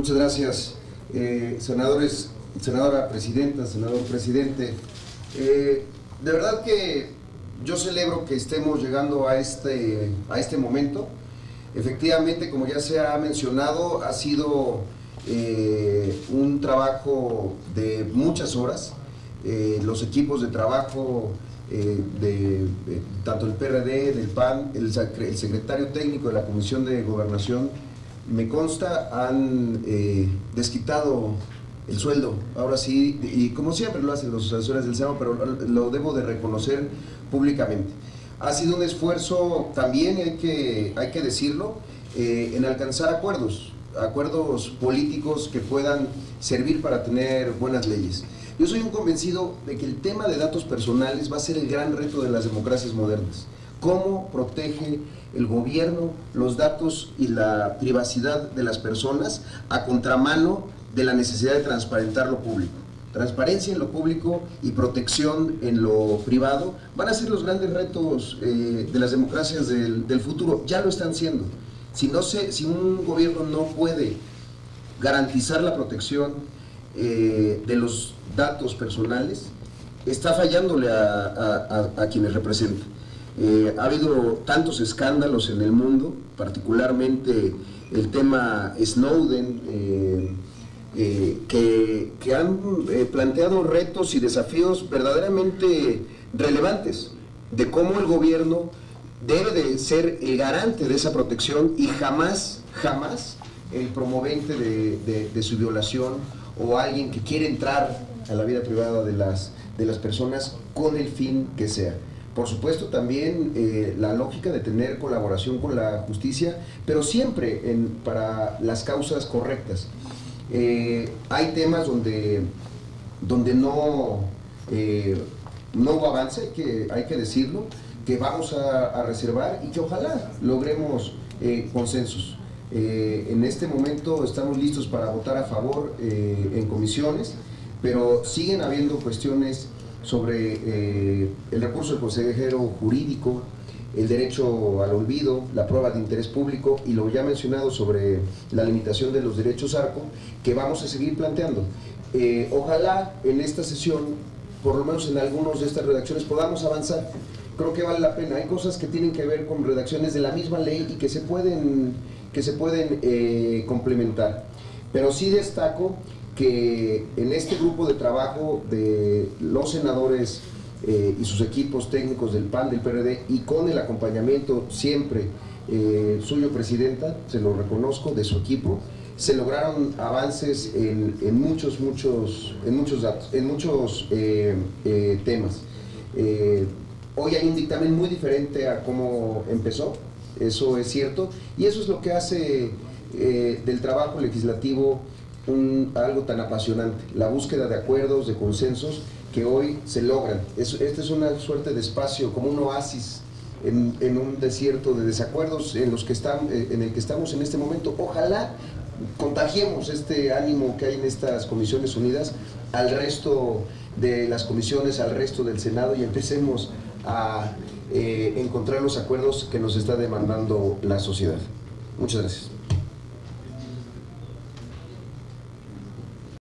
Muchas gracias, senadores, senadora presidenta, senador presidente. De verdad que yo celebro que estemos llegando a este momento. Efectivamente, como ya se ha mencionado, ha sido un trabajo de muchas horas. Los equipos de trabajo tanto el PRD, del PAN, el secretario técnico de la Comisión de Gobernación, me consta, han desquitado el sueldo, ahora sí, y como siempre lo hacen los asesores del Senado, pero lo debo de reconocer públicamente. Ha sido un esfuerzo también, hay que decirlo, en alcanzar acuerdos políticos que puedan servir para tener buenas leyes. Yo soy un convencido de que el tema de datos personales va a ser el gran reto de las democracias modernas. ¿Cómo protege el gobierno los datos y la privacidad de las personas a contramano de la necesidad de transparentar lo público? Transparencia en lo público y protección en lo privado van a ser los grandes retos de las democracias del futuro. Ya lo están siendo. Si un gobierno no puede garantizar la protección de los datos personales, está fallándole a quienes representan. Ha habido tantos escándalos en el mundo, particularmente el tema Snowden, que han planteado retos y desafíos verdaderamente relevantes de cómo el gobierno debe de ser el garante de esa protección y jamás el promovente de su violación o alguien que quiere entrar a la vida privada de las personas con el fin que sea. Por supuesto también la lógica de tener colaboración con la justicia, pero siempre para las causas correctas. Hay temas donde no hubo avance, hay que decirlo, que vamos a reservar y que ojalá logremos consensos. En este momento estamos listos para votar a favor en comisiones, pero siguen habiendo cuestiones sobre el recurso del consejero jurídico, el derecho al olvido, la prueba de interés público y lo ya mencionado sobre la limitación de los derechos ARCO, que vamos a seguir planteando. Ojalá en esta sesión, por lo menos en algunas de estas redacciones, podamos avanzar. Creo que vale la pena. Hay cosas que tienen que ver con redacciones de la misma ley y que se pueden complementar. Pero sí destaco que en este grupo de trabajo de los senadores y sus equipos técnicos del PAN, del PRD, y con el acompañamiento siempre suyo, presidenta, se lo reconozco, de su equipo, se lograron avances en muchos temas. Hoy hay un dictamen muy diferente a cómo empezó, eso es cierto, y eso es lo que hace del trabajo legislativo algo tan apasionante, la búsqueda de acuerdos, de consensos que hoy se logran. Este es una suerte de espacio, como un oasis en un desierto de desacuerdos en el que estamos en este momento. Ojalá contagiemos este ánimo que hay en estas comisiones unidas al resto de las comisiones, al resto del Senado, y empecemos a encontrar los acuerdos que nos está demandando la sociedad. Muchas gracias.